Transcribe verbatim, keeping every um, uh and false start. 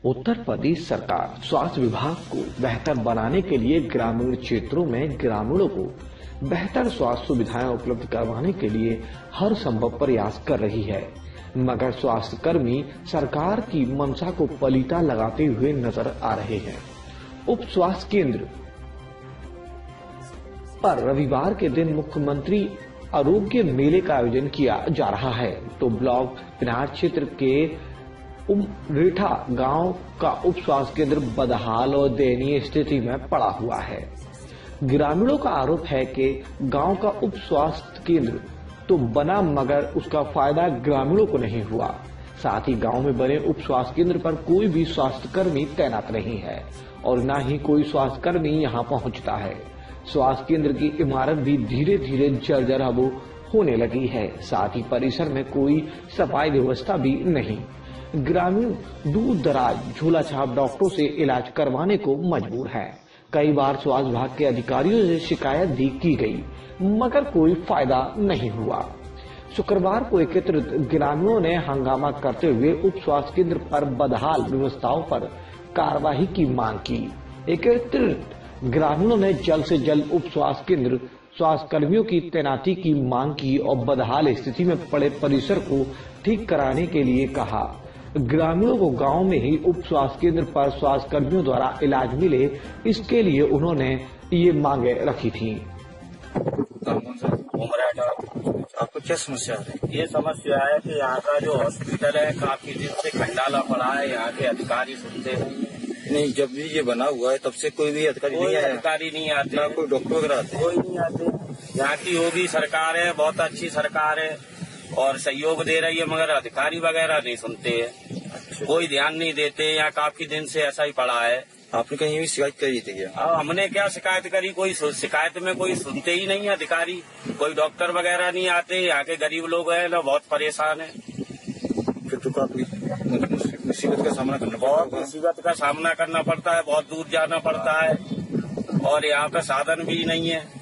उत्तर प्रदेश सरकार स्वास्थ्य विभाग को बेहतर बनाने के लिए ग्रामीण क्षेत्रों में ग्रामीणों को बेहतर स्वास्थ्य सुविधाएं उपलब्ध करवाने के लिए हर संभव प्रयास कर रही है, मगर स्वास्थ्य कर्मी सरकार की मंशा को पलीता लगाते हुए नजर आ रहे हैं। उप स्वास्थ्य केंद्र पर रविवार के दिन मुख्यमंत्री आरोग्य मेले का आयोजन किया जा रहा है, तो ब्लॉक पिनार क्षेत्र के उमरेठा गांव का उप स्वास्थ्य केंद्र बदहाल और दयनीय स्थिति में पड़ा हुआ है। ग्रामीणों का आरोप है कि गांव का उप स्वास्थ्य केंद्र तो बना, मगर उसका फायदा ग्रामीणों को नहीं हुआ। साथ ही गांव में बने उप स्वास्थ्य केंद्र पर कोई भी स्वास्थ्य कर्मी तैनात नहीं है और न ही कोई स्वास्थ्य कर्मी यहां पहुंचता है। स्वास्थ्य केंद्र की इमारत भी धीरे धीरे जर्जर अब होने लगी है। साथ ही परिसर में कोई सफाई व्यवस्था भी नहीं। ग्रामीण दूर दराज झोला छाप डॉक्टरों से इलाज करवाने को मजबूर है। कई बार स्वास्थ्य विभाग के अधिकारियों से शिकायत भी की गई, मगर कोई फायदा नहीं हुआ। शुक्रवार को एकत्रित ग्रामीणों ने हंगामा करते हुए उप स्वास्थ्य केंद्र पर बदहाल व्यवस्थाओं पर कार्रवाई की मांग की। एकत्रित ग्रामीणों ने जल्द से जल्द उप स्वास्थ्य केंद्र स्वास्थ्य कर्मियों की तैनाती की मांग की और बदहाल स्थिति में पड़े परिसर को ठीक कराने के लिए कहा। ग्रामीणों को गांव में ही उप स्वास्थ्य केंद्र पर स्वास्थ्य कर्मियों द्वारा इलाज मिले, इसके लिए उन्होंने ये मांगे रखी थी। आपको क्या समस्या है? ये समस्या है कि यहाँ का जो हॉस्पिटल है काफी दिन से खंडाला पड़ा है। यहाँ के अधिकारी सुनते नहीं। नहीं, जब भी ये बना हुआ है तब से कोई भी अधिकारी नहीं आया। अधिकारी नहीं आते, ना कोई डॉक्टर वगैरह आते, कोई नहीं आते। यहाँ की योगी सरकार है, बहुत अच्छी सरकार है और सहयोग दे रही है, मगर अधिकारी वगैरह नहीं सुनते हैं। अच्छा। कोई ध्यान नहीं देते। यहाँ काफी दिन से ऐसा ही पड़ा है। आपने कहीं भी शिकायत करी थी क्या? अब हमने क्या शिकायत करी, कोई शिकायत में कोई सुनते ही नहीं है अधिकारी। कोई डॉक्टर वगैरह नहीं आते। यहाँ के गरीब लोग हैं ना, बहुत परेशान है। फिर तो काफी मुसीबत का सामना करना बहुत मुसीबत का सामना करना पड़ता है। बहुत दूर जाना पड़ता है और यहाँ पे साधन भी नहीं है।